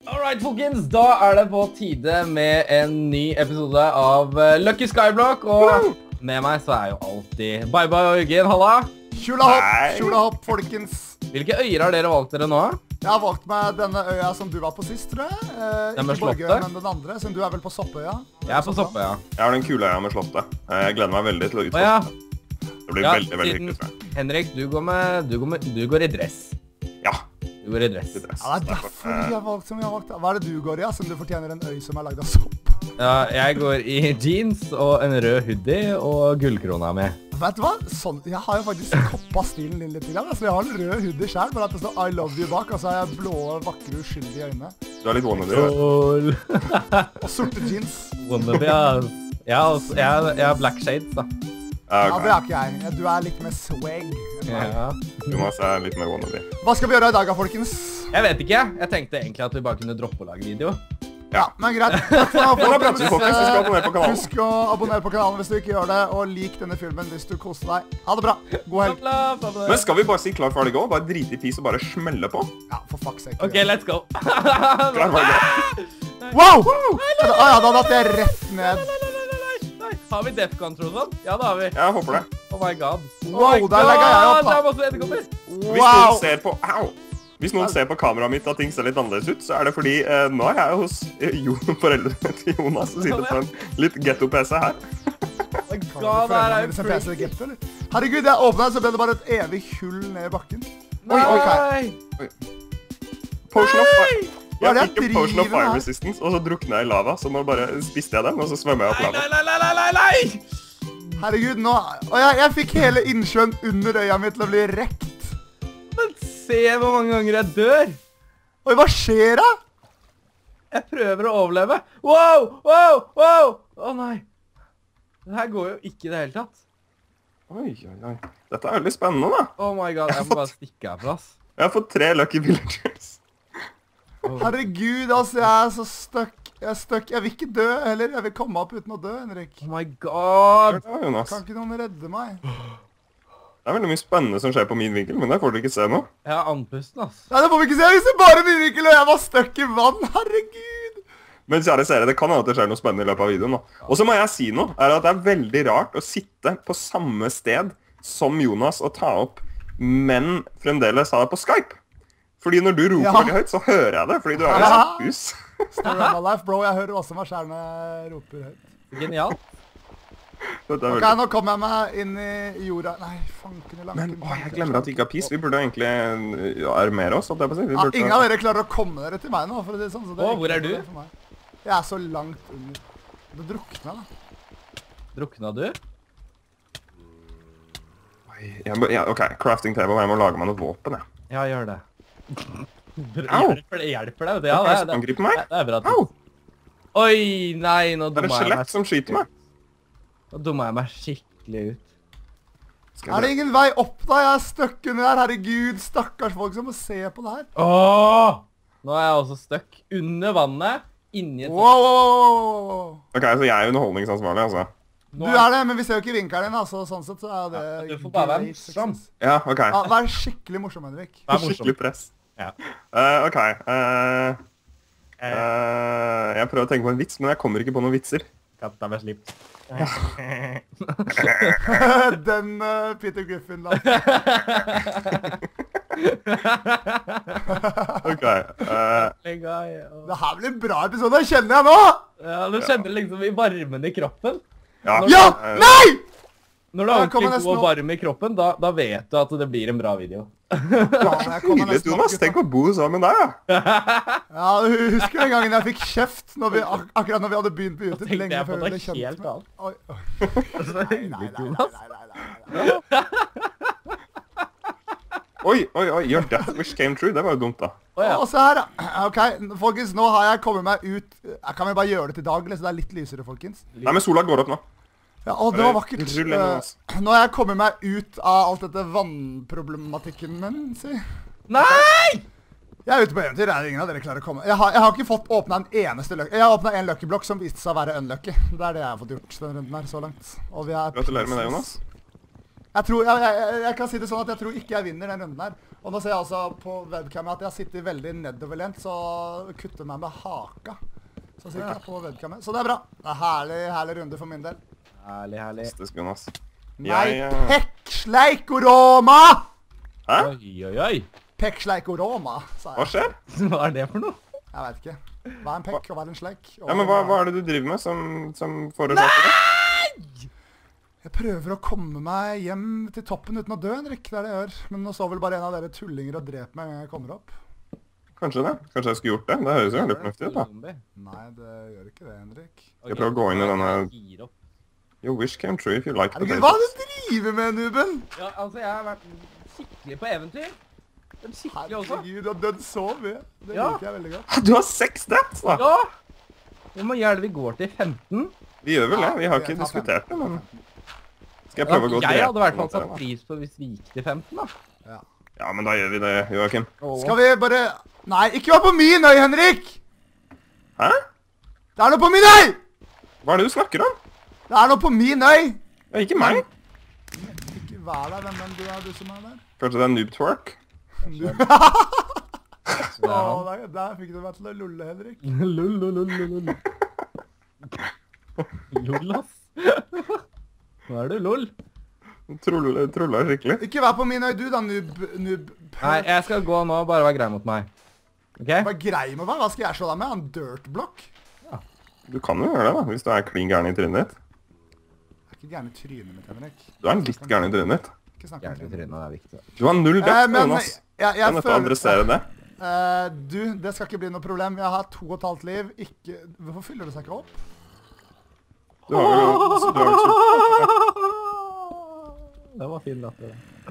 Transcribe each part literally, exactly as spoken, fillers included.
Alright, folkens, da er det på tide med en ny episode av uh, Lucky Skyblock, og med meg så er jo alltid Bye Bye og Eugen, halla! Kjula hopp, kjula hopp, folkens! Hvilke øyer har dere valgt dere nå? Jeg har valgt meg denne øya som du var på sist, tror jeg. Eh, Den med ikke Borgøya, slottet? men den andre, siden du er vel på Soppøya. Jeg er på Soppøya. Jeg har den kule øya med slottet. Jeg gleder meg veldig til å Å utforske. ja. Det blir Ja, veldig, veldig siden- hyggelig, tror jeg. Henrik, du går, med, du, går med, du går i dress. Ja, Du går i dress. litt dress. Ja, det er derfor vi har valgt som vi har valgt. Hva er det du går i, ja, siden du fortjener en øy som er lagd av sopp? Ja, jeg går i jeans og en rød hoodie og gullkrona mi. Vet du hva? Sånn, jeg har jo faktisk koppa stilen din litt. Grann, altså, jeg har en rød hoodie selv, bare at det står I love you bak, og så har jeg blå, vakre, uskyldige øyne. Du er litt wannabe, du. Skål! Og sorte jeans. Wannabe, ass. Jeg har også- jeg har- jeg har black shades, da. Ja, Ja, det ok. er ikke jeg. Du er litt mer swag. enn meg. Ja. Jonas er litt mer wannabe. Hva skal vi gjøre i dag, da, folkens? Jeg vet ikke. Jeg tenkte egentlig at vi bare kunne droppe å lage video. Ja, men greit. Takk for nå, Men da prater vi, folkens. Vi skal abonnere på kanalen. Husk å abonnere på kanalen hvis du ikke gjør det, og lik denne filmen hvis du koser deg. Ha det bra. God helg. Bla, bla, bla. Men skal vi bare si klar, ferdig, gå? Bare drite i pis og bare smelle på? Ja, for fuck's sake. Ok, let's go. Klar, ferdig, gå. Wow! Å ja, da datt jeg rett ned. Nei, har vi Defcon, tror du sånn? Ja, det har vi. Jeg håper det. Oh my god. Oh Wow, my der legger jeg opp, god, da. det er masse edderkopper. Hvis Wow! noen ser på... Au! Hvis noen ser på kameraet mitt at ting ser litt annerledes ut, så er det fordi eh, nå er jeg hos eh, jo, foreldrene til Jonas og sitter på en litt ghetto-P C her. Oh my Kan god, du det her foreldrene er dine som freak. P C Getto, eller? Herregud, jeg åpnet, så ble det bare et evig hull ned i bakken. Nei! ok. Potion of fire. Hva er det Jeg jeg fikk en potion of driver med fire her? resistance, og så drukna jeg i lava, så nå bare spiste jeg den, og så svømmer jeg opp Nei, lava. nei, nei, nei, nei, nei! Herregud, nå... Og jeg, jeg fikk hele innsjøen under øya mi til å bli rekt. Men se hvor mange ganger jeg dør. Oi, hva skjer da? Jeg prøver å overleve. Wow, wow, wow. Å nei. Det her går jo ikke i det hele tatt. Oi, oi, oi. Dette er veldig spennende, da. Oh my god, jeg må bare stikke herfra, ass. Jeg har fått tre lucky villagers. Herregud, altså, jeg er så stuck. Jeg er stuck. Jeg vil ikke dø heller. Jeg vil komme opp uten å dø, Henrik. Oh my god. Ja, Jonas. Kan ikke noen redde meg? Det er veldig mye spennende som skjer på min vinkel, men der får dere ikke se noe. Jeg er andpusten, ass. Nei, det får vi ikke se. Vi ser bare min vinkel, og jeg var stuck i vann. Herregud. Men kjære seere, det kan hende at det skjer noe spennende i løpet av videoen. Da. Og så må jeg si noe, er at det er veldig rart å sitte på samme sted som Jonas og ta opp, men fremdeles ha det på Skype. Fordi når du roper Ja. veldig høyt, så hører jeg det, fordi du er i Ja. samme hus. Story of my life, bro. Jeg hører også meg selv når jeg roper høyt. Genialt. Dette er Ok, veldig... nå kommer jeg meg inn i jorda. Nei, fanken i lanken. Men å, jeg glemmer at vi ikke har pis. Vi burde egentlig ja, armere oss, holdt jeg på å si. Vi Ja, burde... ingen av dere klarer å komme dere til meg nå, for å si det sånn. Så det Å, ikke hvor er noe du? for meg. Jeg er så langt under. Du drukner, da. Drukna du? Oi, jeg må- ja, ok, crafting table, jeg må lage meg noe våpen, jeg. Ja, gjør det. Au! Hjelper det, hjelper det? Det Ja, er det, som det, angriper meg. det er bra. Au! Oi, nei, nå Det er dumma et jeg meg. skjelett som skyter meg. Nå dumma jeg meg skikkelig ut. Skal Er det jeg ingen vei opp da? Jeg er stuck under her. Herregud, stakkars folk som må se på det her. Åh! Nå er jeg også stuck under vannet, inni et... Wow, wow, wow, wow, wow. Ok, så jeg er underholdningsansvarlig, altså. Du er det, men vi ser jo ikke vinkelen din, altså. Sånn sett så er det... Ja, du får bare være great morsom. success. Ja, ok. Ja, vær skikkelig morsom, Henrik. Vær morsom. Skikkelig press. Ja. Eh, ok. eh, eh, jeg prøver å tenke på en vits, men jeg kommer ikke på noen vitser. Katta med slips. Den uh, Peter Griffin da. Ok. eh, Det her blir en bra episode, kjenner jeg nå! Ja, du kjenner liksom i varmen i kroppen. ja. Ja! eh, Nei! Når du er Jeg kommer ordentlig nesten god og opp. varm i kroppen, da, da vet du at det blir en bra video. Ja, men jeg kommer Nydelig, nesten opp, Jonas. gutta. Tenk å bo sammen med deg, ja. Ja, du husker den gangen jeg fikk kjeft når vi, ak akkurat når vi hadde begynt på YouTube, tenkte lenge jeg på før vi noe ble kjent helt med. annet. Oi, oi. Så Nei, hyggelig, nei, nei, Jonas. nei, nei, nei, nei. Oi, oi, oi. Your death wish came true. Det var jo dumt, da. Å ja. Og se her, da. Ok, folkens, nå har jeg kommet meg ut. Kan vi bare gjøre det til dag, eller så det er litt lysere, folkens? Nei, men sola går opp nå. Ja, å, det var vakkert. Rull inn, Jonas. Eh, Nå har jeg kommet meg ut av alt dette vannproblematikken min, si. Nei! Jeg er ute på eventyr, er det ingen av dere klarer å komme. Jeg har, jeg har ikke fått åpnet en eneste lucky. Jeg har åpnet en lucky block som viste seg å være unlucky. Det er det jeg har fått gjort denne runden her, så langt. Og vi er Gratulerer med det, Jonas. Jeg tror, jeg, jeg, jeg kan si det sånn at jeg tror ikke jeg vinner den runden her. Og nå ser jeg altså på webcamet at jeg sitter veldig nedoverlent, så kutter meg med haka. Så sitter jeg på webcamet. Så det er bra. Det er herlig, herlig runde for min del. Herlig, herlig. Fantastisk, Jonas. Nei, Jeg, eh, pekksleikoroma! Hæ? Oi, oi, oi. Pekksleikoroma, sa Hva jeg. skjer? Hva er det for noe? Jeg vet ikke. Hva er en pekk, og hva er en sleik? Og Ja, men hva, hva er det du driver med som, som forårsaker det? Jeg prøver å komme meg hjem til toppen uten å dø, Henrik. Det er det jeg gjør. Men nå så vel bare en av dere tullinger og dreper meg når jeg kommer opp. Kanskje det? Kanskje jeg skulle gjort det? Det høres jo veldig fornuftig ut, da. Nei, det gjør ikke det, Henrik. Jeg prøver å gå inn i denne... Gir opp. Your wish came true if you like Herregud, potatoes. hva er det du driver med, Nuben? Ja, altså, jeg har vært skikkelig på eventyr. Det er skikkelig også. Herregud, du har dødd så mye. Det Ja. liker jeg veldig godt. Du har seks stats, da! Ja! Hvor mange er det vi går til? femten? Vi gjør vel det. Vi har ikke Jeg tar diskutert det, men... Skal jeg Ja, prøve å gå jeg hadde i hvert fall drepe satt noen av dere, pris på hvis vi gikk til femten, da. Ja. da? Ja, men da gjør vi det, Joakim. Skal vi bare... Nei, ikke vær på min øy, Henrik! Hæ? Det er noe på min øy! Hva er det du snakker om? Det er noe på min øy! Ja, ikke meg. Ikke vær der, hvem hvem du er, du som er der. Kanskje det er noob twerk? Så det er Åh, han. der, der fikk du meg til å lulle, Henrik. Lull, lull, lull, lull, lull. Lull, ass. Nå er du lull. Troller, troller skikkelig. Ikke vær på min øy, du da, noob... noob... Nei, jeg skal gå nå og bare være grei mot meg. Ok? Vær grei med meg, hva skal jeg slå deg med? En dirtblock? Du kan jo gjøre det, da, hvis du er klin gæren i trynet ditt. Jeg er ikke gæren i trynet mitt, Henrik. Du er litt gæren i trynet ditt. Ikke snakk om Hjertelig trynet. trynet er viktig. Du har null Eh, depth, men Jonas. jeg, jeg, Du er nødt til å føler... adressere det. Eh, du, det skal ikke bli noe problem. Jeg har to og et halvt liv. Ikke... Hvorfor fyller det seg ikke opp? Du har vel så du har vel så... Det var fin latter.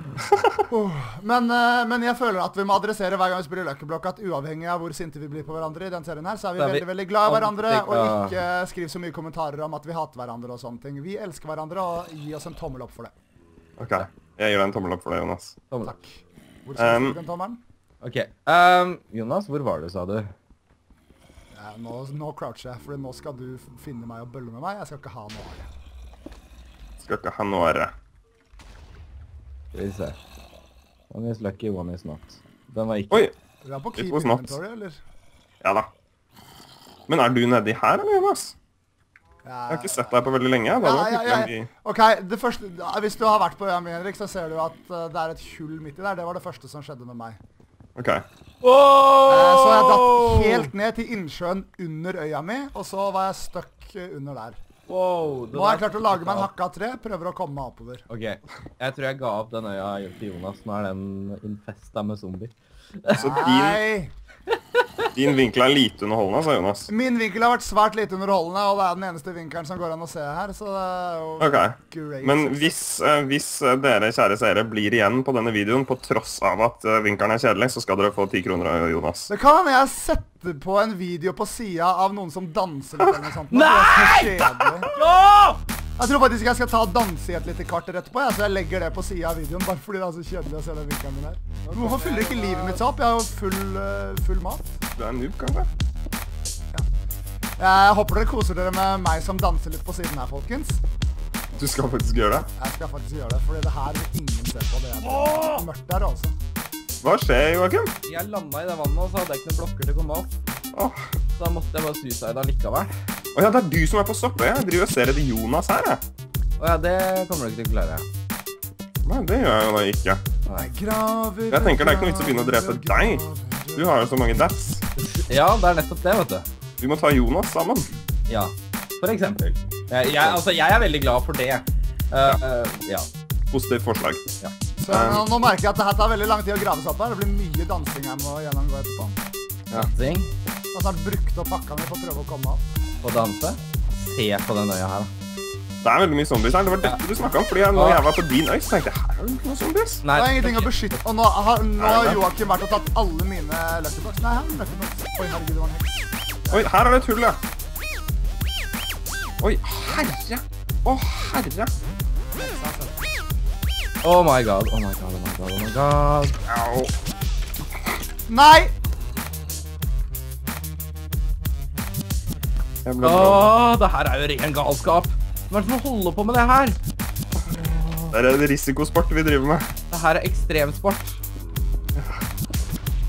Men, eh, men jeg føler at vi må adressere hver gang vi spiller Løkkeblokk at uavhengig av hvor sinte vi blir på hverandre i den serien her, så er vi Da er vi veldig, veldig glad i hverandre, alltid og glad. ikke skriv så mye kommentarer om at vi hater hverandre og sånne ting. Vi elsker hverandre, og gi oss en tommel opp for det. Ok, jeg gir deg en tommel opp for det, Jonas. Tommel opp. Takk. Hvor skal Um, vi den tommelen? Ok. Um, Jonas, hvor var du, sa du? Ja, nå, nå croucher jeg, for nå skal du f- finne meg og bølle med meg. Jeg skal ikke ha noe av det. Skal ikke ha noe ære. Skal vi se. One is lucky, one is not. Den var ikke... Oi, Vi er på It keep was not. inventory, eller? ja da. Men er du nedi her, eller, Jonas? Ja, Jeg har ikke sett deg på veldig lenge. Da Ja, var ja, det ja. mye... Ok, det første, hvis du har vært på øya mi, Henrik, så ser du at eh, det er et hull midt i der. Det var det første som skjedde med meg. Ok. Eh, så jeg datt helt ned til innsjøen under øya mi, og så var jeg stuck eh, under der. Wow, det Nå har jeg der- klart å lage meg en hakke av tre, prøver å komme meg oppover. Ok, jeg tror jeg ga opp den øya til Jonas. Nå er den infesta med zombier. Så din, Nei, din vinkel er lite underholdende, sa Jonas. min vinkel har vært svært lite underholdende, og det er den eneste vinkelen som går an å se her, så det er jo Ok. great. Men hvis, eh, hvis eh, dere, kjære seere, blir igjen på denne videoen, på tross av at eh, vinkelen er kjedelig, så skal dere få ti kroner av Jonas. Det kan hende jeg setter på en video på sida av noen som danser litt eller noe sånt. Nei! Det er så kjedelig. Ja! Jeg tror faktisk jeg skal ta og danse i et lite kvarter etterpå, ja, så jeg legger det på sida av videoen, bare fordi det er så kjedelig å se den vinkelen min her. Men hvorfor fyller ikke livet mitt seg opp? Jeg har jo full, eh, full mat. Du er en noob, kanskje? Jeg håper dere koser dere med meg som danser litt på siden her, folkens. Du skal faktisk gjøre det. Jeg skal faktisk gjøre det, fordi det her vil ingen se på. Det er mørkt der, altså. Hva skjer, Joakim? Jeg landa i det vannet, og så hadde jeg ikke noen blokker til å komme opp. Åh. Så da måtte jeg bare suicide allikevel. Åja, det er du som er på stoppet. Jeg driver og ser etter Jonas her, jeg. Og ja, det kommer du ikke til å klare. Nei, det gjør jeg jo da ikke. Nei. Graver, Jeg tenker det er ikke noe vits å begynne å drepe deg. Du har jo så mange deaths. Ja, det er nettopp det, vet du. Vi må ta Jonas sammen. Ja, for eksempel. Jeg, jeg, altså, jeg er veldig glad for det. Uh, uh, ja. Positivt forslag. Så nå, nå merker jeg at det her tar veldig lang tid å grave seg opp her. Det blir mye dansing jeg må gjennomgå etterpå. Dansing Jeg har snart brukt opp pakka mi for å prøve å komme opp. og danse. Se på den øya her, da. Det er veldig mye zombies her. Det var dette du snakket om, fordi jeg, når jeg var på din øy, så tenkte jeg, her er det ikke noen zombies. Nei, Det er ingenting å ok. beskytte. Og nå har, nå har Joakim vært og tatt alle mine lucky blocks. Nei, her er lucky blocks. Oi, herregud, det var en heks. Oi, her er det et hull, ja. Oi, herre. Å, herre. Oh my god, oh my god, oh my god, oh my god. Au. Nei! Jeg ble blå. Åh, det her er jo ren galskap. Hva er det som holder på med det her? Det er en risikosport vi driver med. Det her er ekstremsport.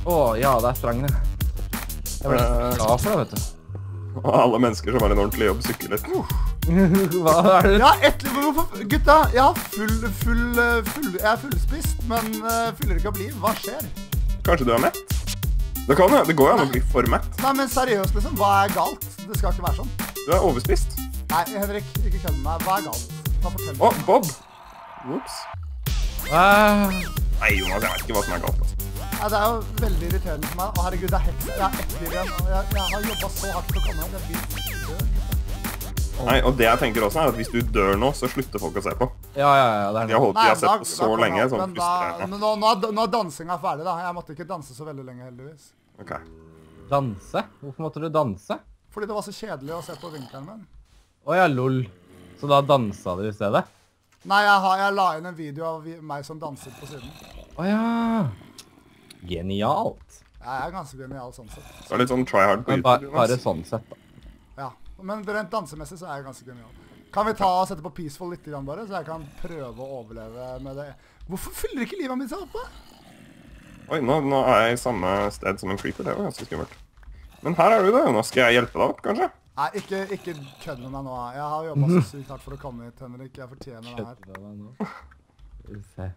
Åh, ja, det er strangene. Jeg ble nesten glad for det, vet du. Og alle mennesker som har en ordentlig jobb sykler litt. Hva er det? Ja, ett liv. Hvorfor? Gutta, jeg har full, full, full, jeg er fullspist, men uh, fyller ikke opp liv. Hva skjer? Kanskje du er mett? Det kan jo, det går jo an å bli for mett. Nei, men seriøst liksom, hva er galt? Det skal ikke være sånn. Du er overspist. Nei, Henrik, ikke kødd med meg. Hva er galt? Ta fortell Å, meg. Bob! Whoops. Ah, Nei, Jonas, jeg vet ikke hva som er galt. Altså. Ja, det er jo veldig irriterende for meg. Å, herregud, det er heks. Jeg har ett liv igjen, og jeg, jeg har jobbet så hardt for å komme her. Jeg vil dø. Nei, og det jeg tenker også er at hvis du dør nå, så slutter folk å se på. ja, ja, ja, det er Jeg har holdt, Nei, jeg har da- sett på så da kommer lenge, jeg- sånn men da- frustrerende. Men nå, nå, er, nå er dansinga ferdig, da. Jeg måtte ikke danse så veldig lenge, heldigvis. Ok. Danse? Hvorfor måtte du danse? Fordi det var så kjedelig å se på vinkelen min. Åja, lol. Så da dansa du i stedet? Nei, jeg, har, jeg la inn en video av vi- meg som danset på siden. Åja. Genialt. Jeg er ganske genial sånn sett. Det er litt sånn try hard på Men ba YouTube. bare Jonas. sånn sett, da. Ja, men rent dansemessig så er jeg ganske genial. Kan vi ta og sette på Peaceful litt grann bare, så jeg kan prøve å overleve med det? Hvorfor fyller ikke livet mitt seg oppe? Oi, nå, nå er jeg i samme sted som en creeper, det var ganske skummelt. Men her er du da, Jonas. Skal jeg hjelpe deg opp, kanskje? Nei, ikke, ikke kødd med meg nå. Jeg har jobbet så sykt hardt for å komme hit, Henrik. Jeg fortjener det her. Kødder du med meg nå? Skal vi se.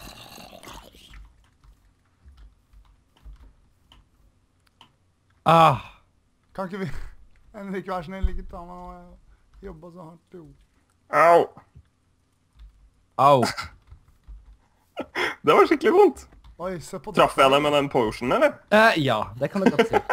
Ah, Kan ikke vi... Henrik, vær snill, ikke ta meg nå. Jeg jobber så hardt, jo. Au! au. Det var skikkelig vondt. Oi, se på det. Traff jeg deg med den potion, eller? Eh, ja, det kan du godt si.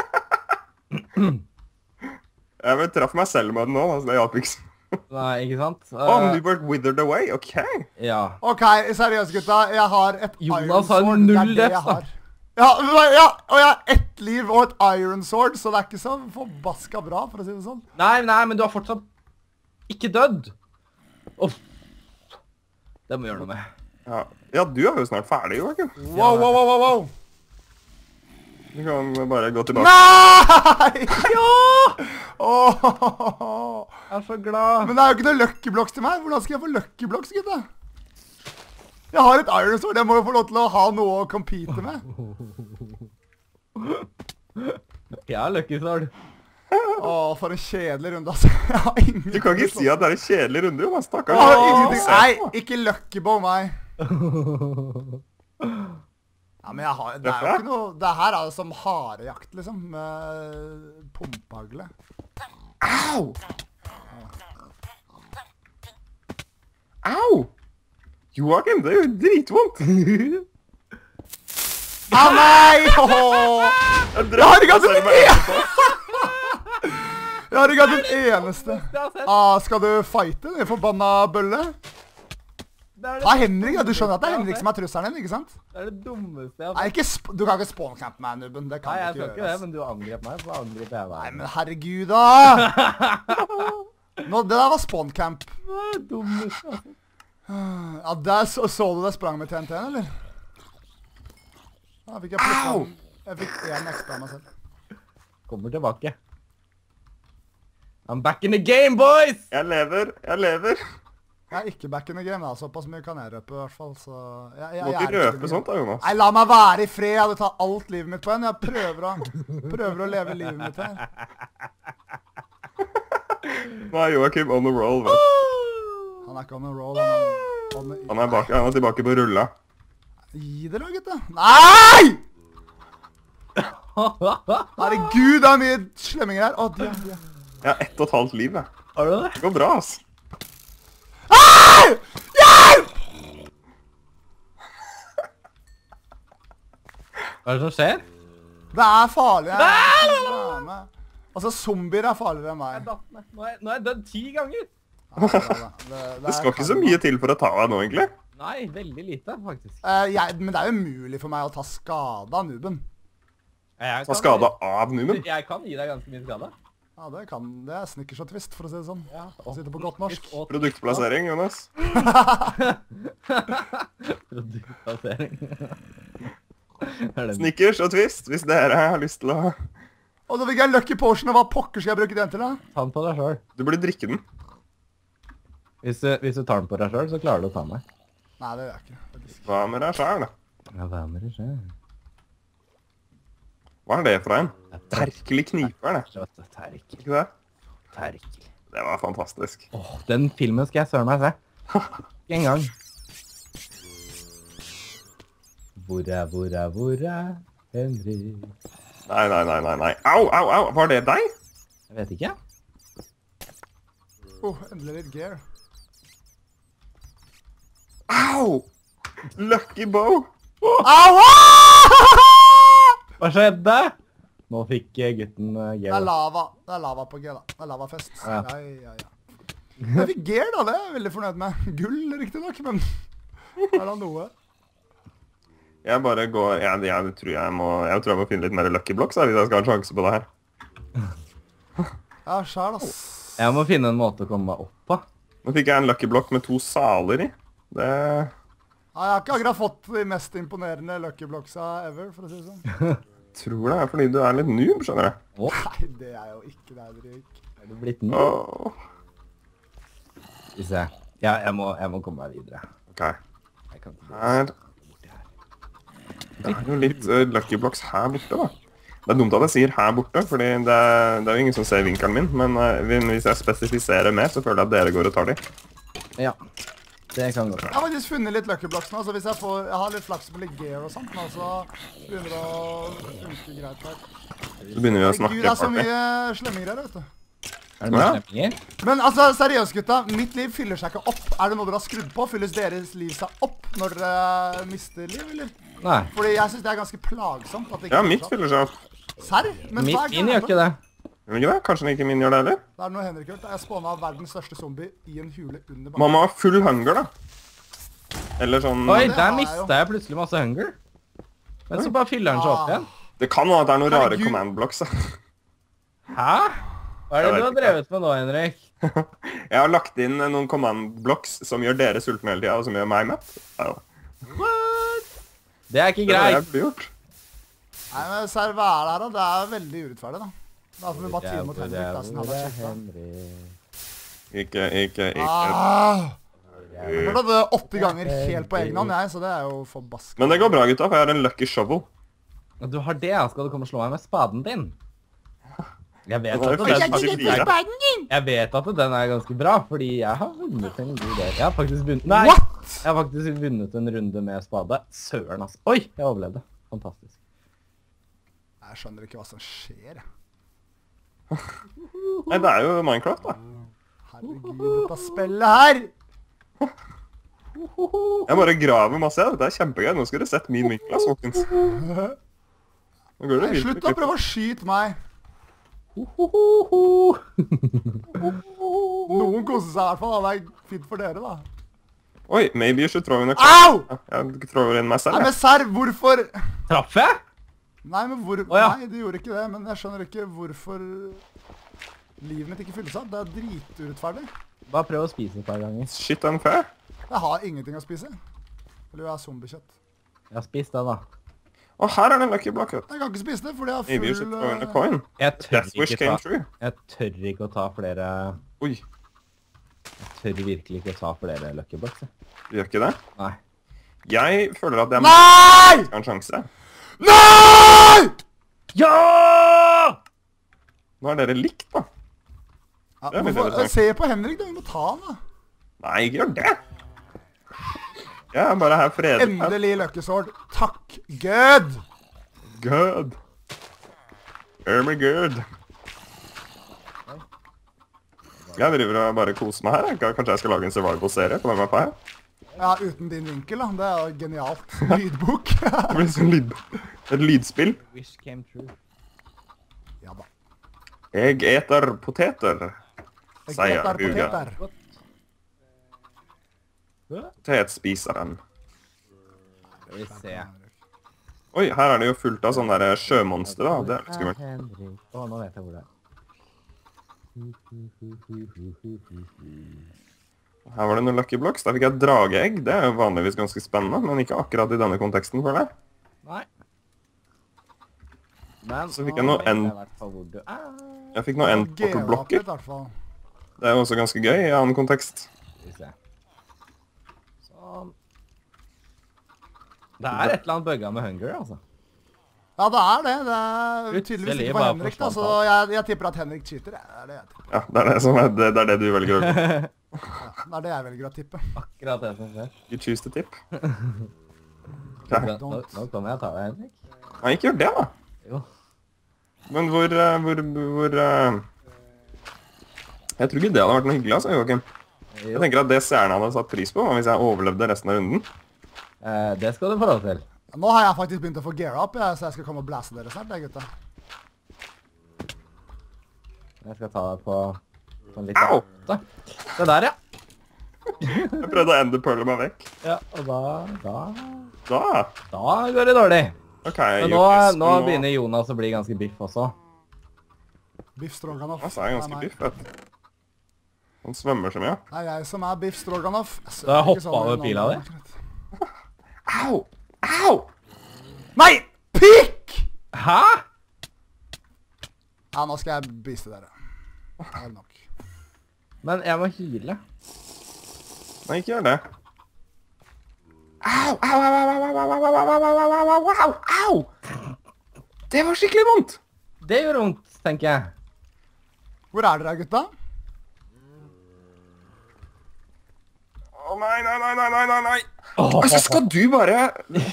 Jeg vel traff meg selv med den nå, altså det hjalp ikke. Nei, ikke sant? Å, Eh, men du ble withered away, ok. ja. Ok, seriøst gutta, jeg har et Jonas Iron har Sword. null Det er det jeg deaths, da. har. Ja, men- ja, og jeg har ett liv og et Iron Sword, så det er ikke så forbaska bra, for å si det sånn. Nei, nei, men du har fortsatt ikke dødd. Uff. Det må vi gjøre noe med. Ja. ja, du er jo snart ferdig, Joakim. Wow, wow, wow, wow, wow. Du kan bare gå tilbake. Nei! Ja! Åh. Jeg er så glad. Men det er jo ikke noe Lucky Blocks til meg. Hvordan skal jeg få Lucky Blocks, gutta? Jeg har et Iron Sword. Jeg må jo få lov til å ha noe å compete med. Jeg er Lucky Sword. Åh, for en kjedelig runde, altså. Jeg har ingen... Du kan ikke si at det er en kjedelig runde, Jonas. Stakkars. Jeg har Åh, ingenting. se på. Nei, ikke Lucky Bow, meg. Ja, men jeg har... Det er jo ikke noe... Det her er jo som harejakt, liksom. Med pumpehagle. Au! Au! Joakim, det er jo dritvondt. Ah, nei! Åh! Jeg har ikke hatt en meg etterpå. Jeg har ikke hatt den eneste. Jeg har sett. Ah, skal du fighte, den forbanna bølle? Det er det, Ta Henrik, ja. Du skjønner at det er Henrik som er trusselen din, ikke sant? det er det dummeste jeg har Nei, sett. ikke sp du kan ikke spawn-campe meg, Nuben. Det kan Nei, jeg du skal ikke ikke gjøre. det, ass. men du angrep meg, så angriper jeg Nei, deg. men herregud da! Nå, det der var spawn-camp. Det er det dummeste. altså. Ja, der så, så du det sprang med T N T-en, eller? Da fikk jeg plukket Au! den. Jeg fikk en ekstra av meg selv. Kommer tilbake. I'm back in the game, boys! Jeg lever, jeg lever. Jeg er ikke back in the game, da. Såpass mye kan jeg røpe, i hvert fall. Så jeg, jeg, Må jeg er ikke i røpe game. sånt da, Jonas. Nei, la meg være i fred. Jeg hadde tatt alt livet mitt på en. Jeg prøver å, prøver å leve livet mitt her. Nå er Joakim on the roll, vet du. Han er ikke on a roll. Han er, han er, Han er, bak, han er tilbake på rulla. Gi dere, gutta. Nei! Herregud, det er mye slemminger her. Å, de, de. Jeg har ett og et halvt liv, jeg. Har du det? Det går bra, ass. Hjelp! Hva er det som skjer? Det er farlig. Jeg, jeg, jeg, jeg, altså, zombier er farligere enn Jeg meg. datt ned. Nå er, nå er jeg dødd ti ganger. Ja, det, det, det, Det skal ikke så mye til for å ta deg nå, egentlig. Nei, veldig lite, faktisk. Eh, jeg, men det er jo mulig for meg å ta skade av nuben. Jeg Ta skade av numen. Jeg kan gi deg ganske mye skade. Ja, det kan, det er snickers og twist, for å si det sånn. Ja, Jeg sitter på godt norsk. Og Produktplassering, Jonas. produktplassering. Er det Snickers og twist, hvis dere har lyst til å... Og da fikk jeg lucky potion, og hva pokker skal jeg bruke den til da? Ta den på deg selv. Du burde drikke den. Hvis du, hvis du tar den på deg selv, så klarer du å ta meg. Nei, det gjør jeg ikke. faktisk. Hva med deg selv, da? Ja, hva med det selv? Hva er det for en? Terkel i kniper, det. Terkel. Ikke det? Terkel. Det var fantastisk. Åh, den filmen skal jeg søren meg se. Ikke en gang. Hvor er, hvor er, hvor er Henry? Nei, nei, nei, nei, nei. Au, au, au. Var det deg? Jeg vet ikke. Oh, endelig litt gear. Au! Lucky bow. Au! Hva skjedde? Nå fikk eh, gutten uh, Det er gear. lava. Det er lava på G, da. Det er lavafest. Ja. Ja, ja, ja. Jeg fikk gear, da. Det er jeg veldig fornøyd med. Gull, riktig nok, men det er da noe. Jeg bare går... Jeg, jeg, tror jeg, må, jeg tror jeg må finne litt mer Lucky Blocks her, hvis jeg skal ha en sjanse på det her. Ja, skjær, ass. Jeg må finne en måte å komme meg opp på. Nå fikk jeg en Lucky Block med to saler i. Det... Ja, jeg har ikke akkurat fått de mest imponerende Lucky Blocksa ever, for å si det sånn. Tror det er fordi du er litt noob, skjønner jeg. Åh, Nei, det er jo ikke det, Drik. er du blitt ny? Åh. Skal vi se. Ja, jeg må, jeg må komme meg videre. Ok. Jeg kan ikke gå Her. borti her. Det er jo litt uh, Lucky Blocks her borte, da. Det er dumt at jeg sier her borte, fordi det er, det er jo ingen som ser vinkelen min, men uh, hvis jeg spesifiserer mer, så føler jeg at dere går og tar de. Ja, det kan gå. Jeg har faktisk funnet litt Lucky Blocks nå, så hvis jeg får... Jeg har litt flaks med litt gear og sånt, nå, så begynner det å funke greit her. Så begynner vi å Gud, snakke, det er så party. mye slemminger her, vet du. Er det mye Ja. slemminger? Men altså, seriøst gutta, mitt liv fyller seg ikke opp. Er det noe dere har skrudd på? Fylles deres liv seg opp når dere mister liv, eller? Nei, Fordi jeg synes det er ganske plagsomt at det ikke Ja, fyller mitt seg opp. fyller seg opp. Serr? Men min, hva er min gjør ikke det. Gjør ikke det? Kanskje ikke min gjør det heller? Det er noe Henrik gjort. Jeg spånet verdens største zombie i en hule under bakken. Man må ha full hunger, da. Eller sånn... Oi, det har der jeg jo. mistet jeg plutselig masse hunger. Men så bare fyller den seg opp igjen. Det kan være at det er noen rare Herregud. command blocks. Hæ? Hva er det Jeg du vet har ikke. drevet med nå, Henrik? Jeg har lagt inn eh, noen command blocks som gjør dere sultne hele tiden, og som gjør meg mett. Ja, What? Det er ikke det var det jeg greit. burde gjort. Nei, men serr, hva er det her da? Det er veldig urettferdig, da. Da får vi bare time mot Hvor Henrik, er- da, siden hvor han er er kjent, da. Henrik? Ikke, ikke, ikke. Ah! Jeg hørte det åtte ganger helt på egen hånd, jeg, så det er jo forbask. Men det går bra, gutta, for jeg har en lucky shovel. Du har det, ja. Skal du komme og slå meg med spaden din? Jeg vet, Det var at jo den, faktisk- jeg vet at den er ganske bra, fordi jeg har vunnet en god del. Jeg har faktisk vunnet... Nei! What? Jeg har faktisk vunnet en runde med spade. Søren, altså. Oi, jeg overlevde. Fantastisk. Jeg skjønner ikke hva som skjer. Nei, det er jo Minecraft, da. Herregud, dette spillet her! Jeg bare graver masse. Ja. Dette er kjempegøy. Nå skal dere sett min vinkel, ass, folkens. Nå går det Nei, virkelig slutt å prøve å skyte meg. Hohoho. Noen koser seg i hvert fall, da. Det er fint for dere, da. Oi, maybe you should throw in a... Au! Jeg thrower inn meg selv, Nei, jeg. men serr, hvorfor... Traff jeg? Nei, men hvor... Å, ja. Nei, det gjorde ikke det, men jeg skjønner ikke hvorfor livet mitt ikke fylles av. Det er driturettferdig. Bare prøv å spise et par ganger. Shit unfair. Jeg har ingenting å spise. Eller jeg er zombiekjøtt. Jeg har spist det, da. Og her er det en lucky block. vet du. Jeg kan ikke spise det, fordi jeg Maybe you har should full... throw in a eh, coin. Jeg tør Death wish ikke came ta, true. jeg tør ikke å ta flere... Oi, Jeg tør virkelig ikke å ta flere Lucky Blocks. jeg. du gjør ikke det? Nei. Jeg føler at jeg må Nei! ha en sjanse. Nei! Ja! Nå er dere likt, da. Ja, Det er veldig hvorfor, interessant. se på Henrik, da. Vi må ta han, da. Nei, ikke gjør det. Jeg er bare her fredelig. Endelig løkkesord. Takk, Gud! Good. Oh my god. Jeg driver og bare koser meg her. jeg. Kanskje jeg skal lage en survival-serie på den mappa her. Ja, uten din vinkel, da. Det er jo genialt. Lydbok. Det blir sånn lyd, et lydspill. Wish came true. Ja da. Jeg eter poteter, Jeg sier eter Hugo. poteter. Potetspiseren. Skal vi se. Oi, her er det jo fullt av sånne der sjømonster, da. Det er litt skummelt. Henrik. Å, nå vet jeg hvor det er. Her var det noen lucky blocks. Der fikk jeg drageegg. Det er jo vanligvis ganske spennende, men ikke akkurat i denne konteksten, føler jeg. Nei. Men Så fikk nå jeg noe vet en- i hvert fall hvor du er. Jeg fikk noen Geoapet, endportal-blokker. i hvert fall. Det er jo også ganske gøy i annen kontekst. Skal vi se. Sånn. Det er et eller annet bugga med hunger, altså. Ja, det er det. Det er tydeligvis ikke for Henrik, da, så jeg, jeg tipper at Henrik cheater. Det er det jeg tipper. Ja, det er det, som er, det, det, er det du velger å gå. Ja, det er det jeg velger å tippe. Akkurat det som skjer. You choose to tip. Okay. Nå, nå kommer jeg og tar deg, Henrik. Nei, ikke gjør det, da. Jo. Men hvor, uh, hvor, hvor uh... Jeg tror ikke det hadde vært noe hyggelig, altså, Joakim. Jeg tenker at det seerne hadde satt pris på, hvis jeg overlevde resten av runden. Eh, det skal du få lov til. Nå har jeg faktisk begynt å få gear up, jeg, så jeg skal komme og blæse dere snart, jeg, gutta. Jeg skal ta deg på, på en liten åtte. Det der, ja. Jeg prøvde å enderpearle meg vekk. Ja, og da, da... Da? Da går det dårlig. Ok, Men nå, Jokis, nå begynner Jonas å bli ganske biff også. Biff Stroganoff. Altså, jeg er ganske biff, vet du. Han svømmer så mye. Det er jeg som er Biff Stroganoff. Du har hoppet over pila di? Au! Au! Nei! Pikk! Hæ? Ja, nå skal jeg biste dere. Det er nok. Men jeg må hyle. Nei, ikke gjør det. Au! Au! Au! Au! Au! Au! Au! Au! Au! Au! Au! Au! Det var skikkelig vondt! Det gjør vondt, tenker jeg. Hvor er dere, gutta? Å nei, nei, nei, nei, nei, nei, nei! Altså, skal du bare...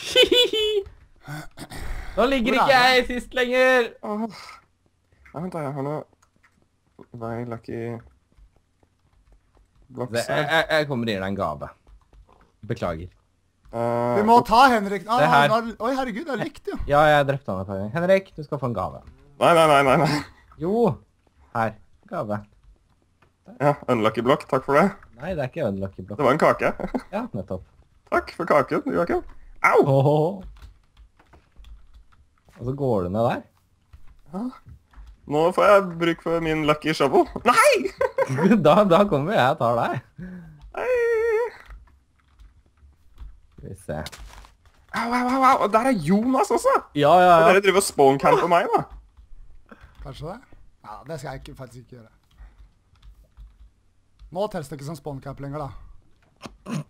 Nå ligger ikke jeg sist lenger! Åh. Nei, vent da, jeg har noe... Nei, lucky... Det, jeg, jeg, jeg kommer og gir deg en gave. Beklager. Uh, Vi må ta Henrik. Ah, Det her. Oi, herregud, det er likt, jo. Ja, jeg drepte han et par ganger. Henrik, du skal få en gave. Nei, nei, nei, nei, nei. Jo, her. Gave. Ja, unlucky block, takk for det. Nei, det er ikke unlucky block. Det var en kake. Ja, nettopp. Takk for kaken, Joakim. Au! Åh. Og så går du ned der. Ja. Nå får jeg bruk for min lucky shovel. Nei! da, da kommer jeg og tar deg. Nei! Skal vi se. Au, au, au, au. Og der er Jonas også. Ja, ja, Og ja. dere driver spawn-camp på meg, da. Kanskje det? Ja, det skal jeg ikke, faktisk ikke gjøre. Nå telles det ikke som spawn-camp lenger, da.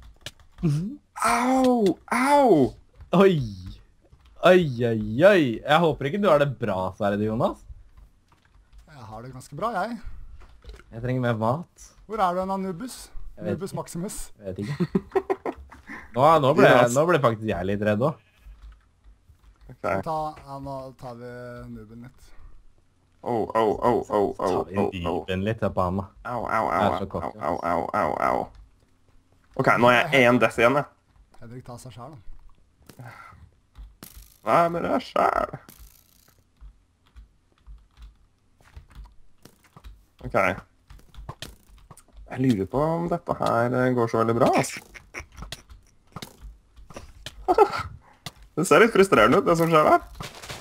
Au, au. Oi. Oi, oi, oi. Jeg håper ikke du har det bra, Sverre, Jonas. Jeg har det ganske bra, jeg. Jeg trenger mer mat. Hvor er du en Anubis? Jeg vet Anubis ikke. Maximus. Jeg vet ikke. Nå, nå, ble, nå ble faktisk jeg litt redd også. Ok. Ta, ja, nå tar vi nuben litt. Au, au, au, au, au, Ta vi au, au. dypen litt her på han da. Au, au, Jeg er au, så au, kort, au, au, au, au. Ok, nå er jeg en death igjen, jeg. Henrik tar seg selv, da. Hva med deg selv? Ok. Jeg lurer på om dette her går så veldig bra, altså. Det ser litt frustrerende ut, det som skjer her.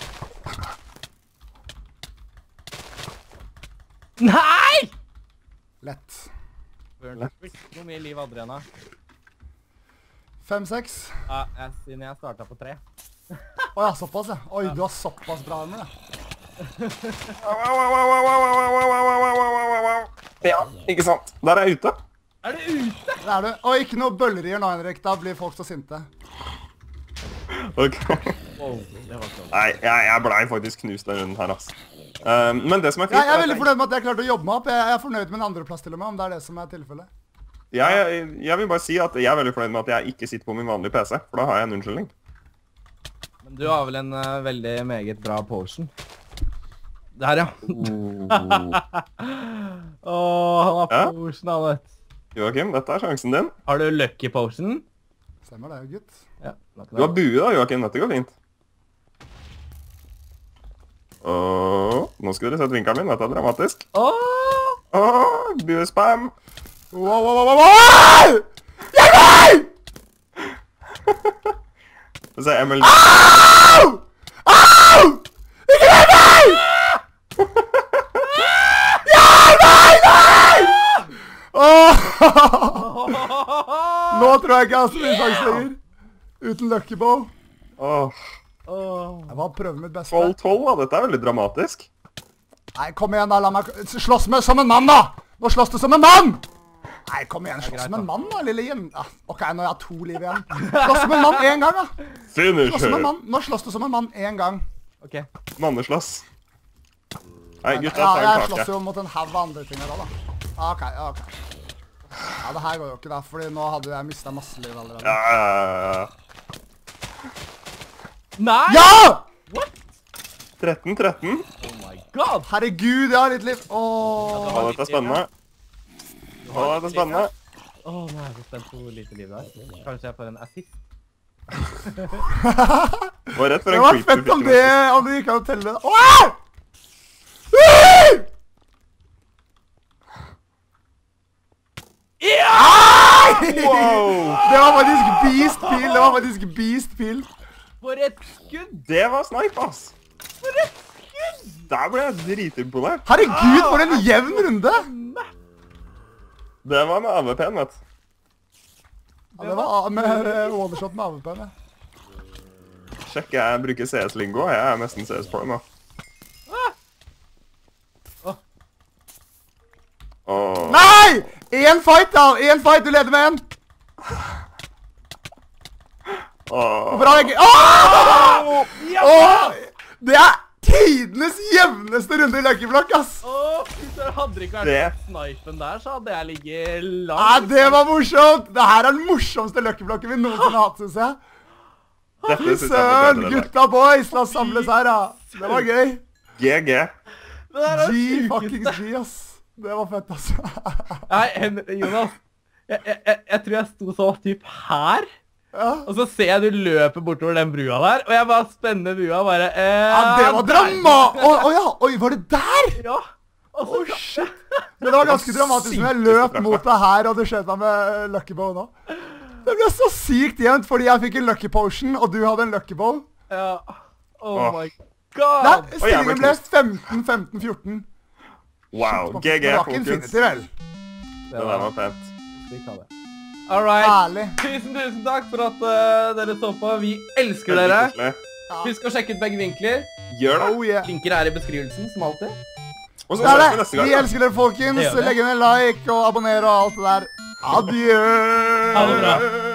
Nei! Lett. Hvor mye liv hadde du igjen da? Fem, seks. Ja, jeg, siden jeg startet på tre. Åja, såpass, ja. Oi, du har såpass bra armer, ja. Au, au, au, au, au, au, au, au, au, au, au, au, au. Ja, ikke sant. Der er jeg ute. Er du ute? Det er du. Og ikke noe bøllerier nå, Henrik. Da blir folk så sinte. Ok. Wow, det var sånn. Nei, jeg, jeg ble faktisk knust den runden her, altså. Um, men det som er fint... Ja, jeg er at veldig fornøyd med at jeg klarte å jobbe meg opp. Jeg jeg er fornøyd med en andreplass til og med, om det er det som er tilfellet. Jeg, jeg, jeg vil bare si at jeg er veldig fornøyd med at jeg ikke sitter på min vanlige P C, for da har jeg en unnskyldning. Men du har vel en uh, veldig meget bra potion. Der, ja. Åh, han har Ja. potion, han vet. Joakim, dette er sjansen din. Har du lucky potion? Stemmer det, gutt. Ja. da kan Du har jeg- bue da, Joakim. Dette går fint. Åh, nå skal dere sette vinkelen min. Dette er dramatisk. Åh! Åh, bue-spam. Wow, wow, wow, wow, wow! Hjelp meg! Så ser Emil... Au! Au! Ikke hjelp meg! Hjelp meg, nei! Åh! Nå tror jeg ikke jeg har så mye sjanse lenger. Uten Lucky Bow. Åh, Åh. Jeg må prøve mitt beste. tolv tolv da. Dette er veldig dramatisk. Nei, kom igjen da, la meg slåss med som en mann da! Nå slåss du som en mann! Nei, kom igjen, slåss som en mann da, lille jen. Ja, ok, nå har jeg to liv igjen. Slåss som en mann en gang da. Slåss som en mann. Nå slåss du som en mann en gang. Ok. Manneslåss. Nei, gutta, Ja, ta en jeg kake. slåss jo mot en hav av andre ting her da da. Ok, ok. Ja, det her går jo ikke da, fordi nå hadde jeg mistet masse liv allerede. Ja, ja, ja. Nei! Ja! What? tretten tretten. Oh my god! Herregud, jeg har litt liv. Åh. Å, dette er spennende. Å, dette er spennende. Åh, nå er jeg så spent på hvor lite liv det er. Kanskje jeg får en assist? Var rett for Det en var creep du fett fikk om med. det, om du ikke kan telle det. Åh! Ja! Wow! Det var faktisk beast pil, det var faktisk beast pil. For et skudd! Det var snipe, ass. For et skudd! Der ble jeg dritimponert. Herregud, for en jevn runde. Det var med A V P-en, vet du. Ja, det var med overshot med A V P-en, ja. Sjekk, jeg bruker C S-lingo. Jeg er nesten C S-pro nå. Åh. Nei! En fight da, en fight, du leder med en. Åh. Bra, jeg... Åh! Åh! Det er tidenes jevneste runde i Lucky Block, ass. Åh, hvis det hadde ikke vært Det- snipen der, så hadde jeg ligget Nei, langt. det var morsomt. Det her er den morsomste Lucky Blocken vi noensinne har hatt, synes jeg. Dette Fy synes jeg var søren, bedre enn det. gutta boys, la oss samles her da. Det var gøy. G G. Det der er G det fucking sykeste. G, ass. Det var fett, altså. Nei, Hen- Jonas. Jeg, jeg, jeg, jeg tror jeg sto sånn typ her. Ja. Og så ser jeg du løper bortover den brua der, og jeg bare spenner brua og bare... Eh, Ja, det var der. drama! Å å ja, oi, var det der? Ja. Og så... Å, shit. Men det var ganske dramatisk når jeg løp mot deg her, og du skjøt meg med Lucky Bow nå. Det ble så sykt jevnt, fordi jeg fikk en Lucky Potion, og du hadde en Lucky Bow. Ja. Oh Åh. my god. Nei, jeg ble stillingen ble femten femten fjorten. Wow, G G, Det var ikke folkens. Infinity, vel? Det der var pent. Sykt ha det. All right. Herlig. Tusen, tusen takk for at uh, dere så på. Vi elsker Veldig dere. koselig. Husk å sjekke ut begge vinkler. Gjør det. Oh yeah. Linker er i beskrivelsen, som alltid. Og så Det er ses vi det. neste gang. Vi da. elsker dere, folkens. Det gjør vi. Legg inn en like og abonner og alt det der. Adjø. Ha det bra.